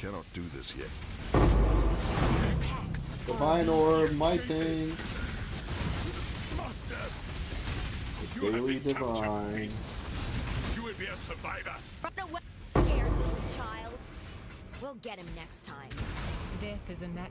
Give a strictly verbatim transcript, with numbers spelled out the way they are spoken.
cannot do this yet. Divine orb, my thing. Master, if you Daily had been captured, divine. you would be a survivor. Run away, scared little child. We'll get him next time. Death is a natural